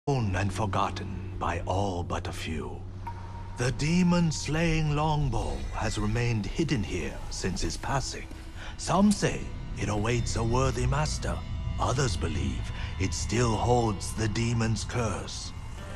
Known and forgotten by all but a few. The demon-slaying longbow has remained hidden here since his passing. Some say it awaits a worthy master. Others believe it still holds the demon's curse.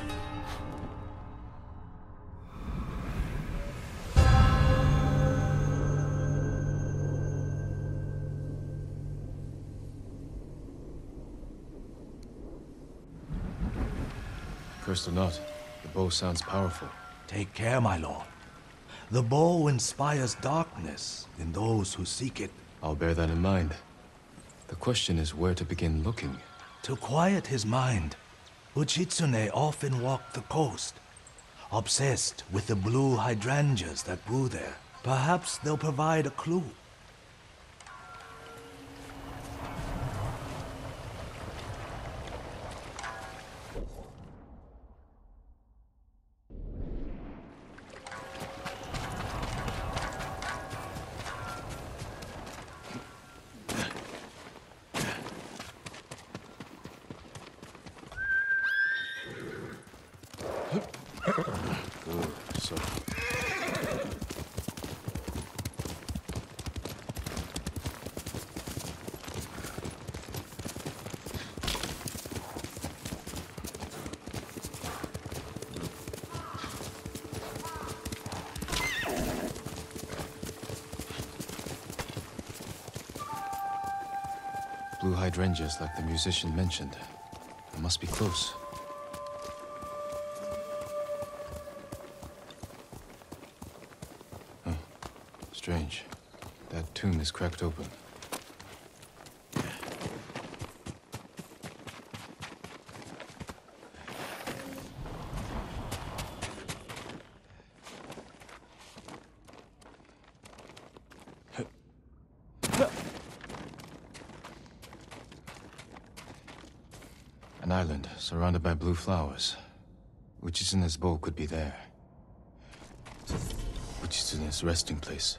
Cursed or not, the bow sounds powerful. Take care, my lord. The bow inspires darkness in those who seek it. I'll bear that in mind. The question is where to begin looking. To quiet his mind, Uchitsune often walked the coast, obsessed with the blue hydrangeas that grew there. Perhaps they'll provide a clue. So, blue hydrangeas like the musician mentioned. I must be close. Strange. That tomb is cracked open. An island surrounded by blue flowers. Uchitsune's bow could be there. Uchitsune's resting place.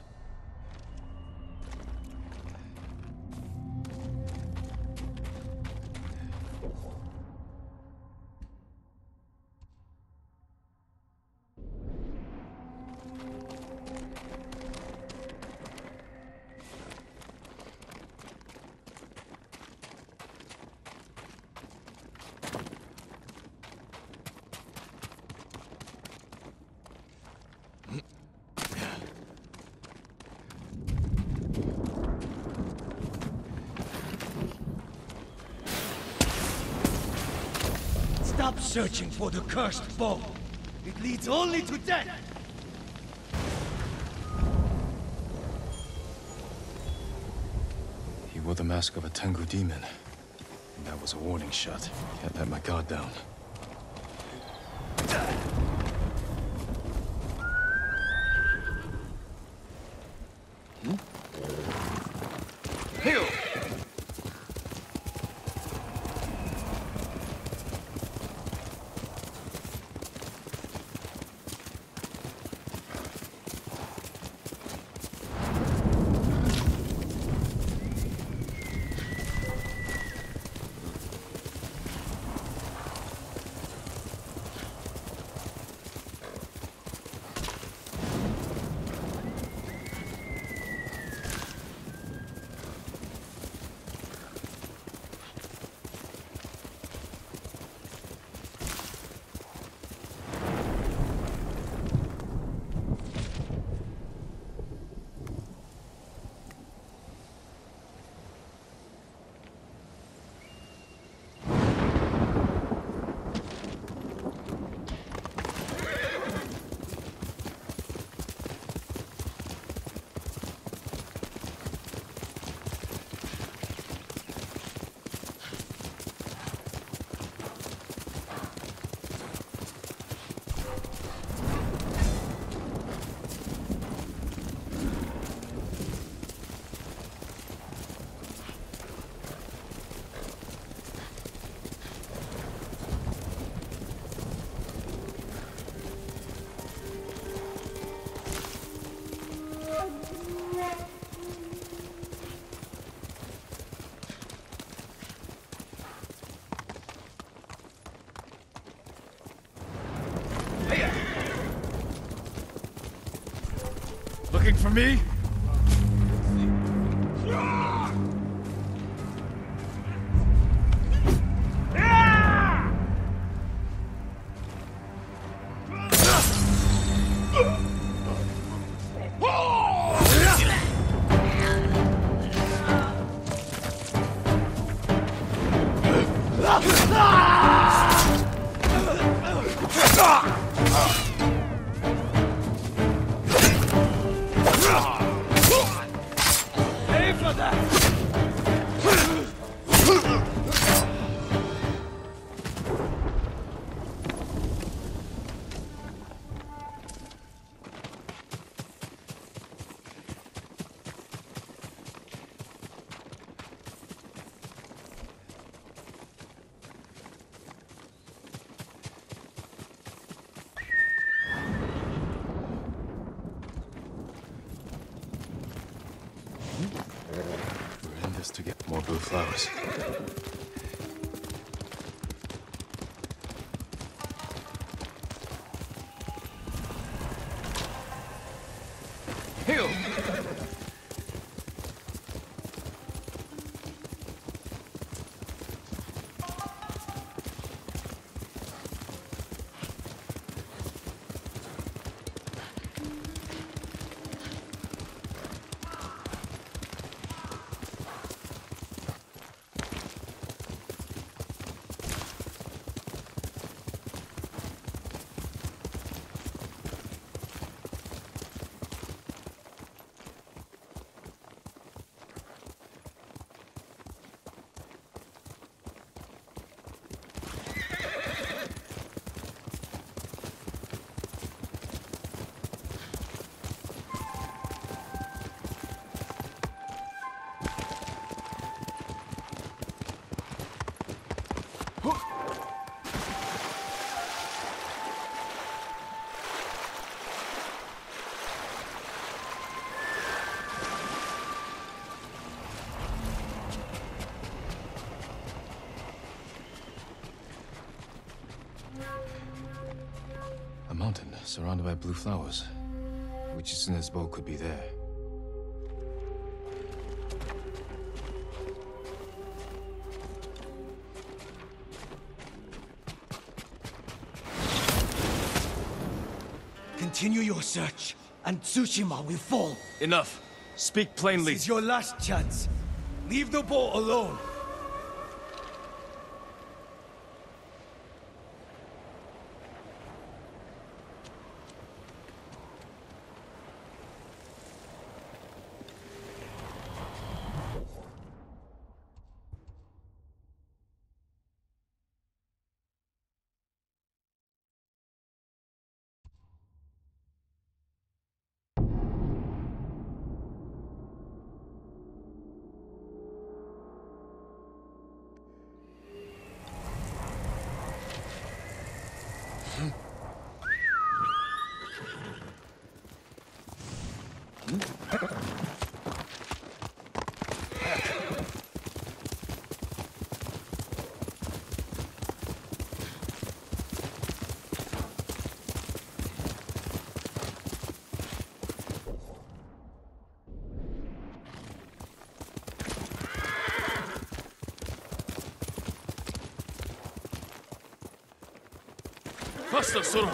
Stop searching for the cursed bow. It leads only to death. He wore the mask of a Tengu demon. And that was a warning shot. Can't let my guard down. Heal! looking for me? Pay for that! We're in this to get more blue flowers. Heal! A mountain surrounded by blue flowers. Witches in this bow could be there. Continue your search, and Tsushima will fall. Enough. Speak plainly. This is your last chance. Leave the boat alone. Faster, Sora.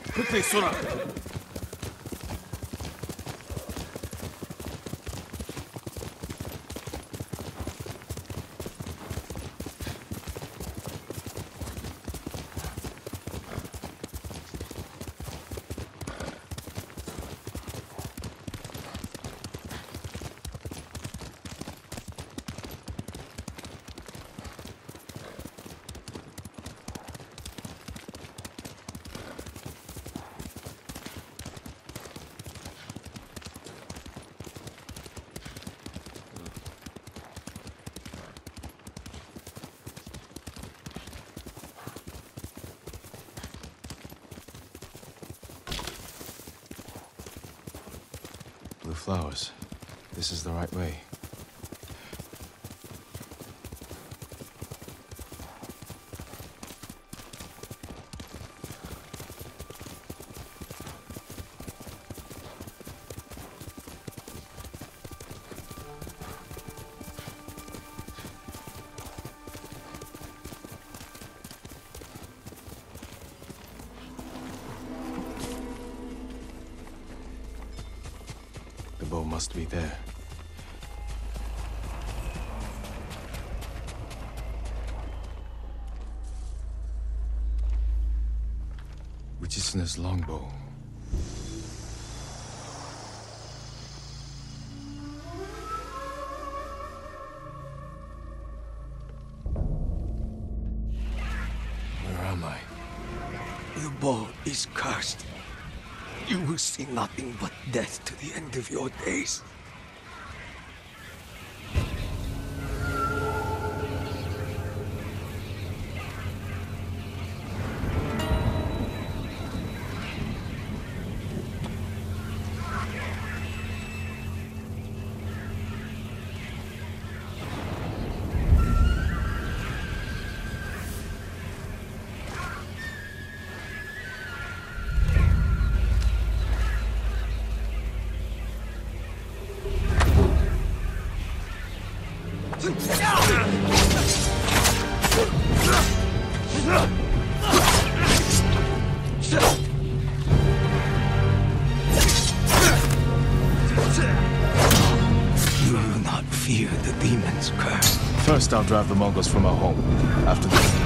Quickly, Sura! Blue flowers. This is the right way. The bow must be there. Witch's longbow. Where am I? The bow is cursed. You will see nothing but death to the end of your days. You will not fear the demon's curse. First, I'll drive the Mongols from our home. After that,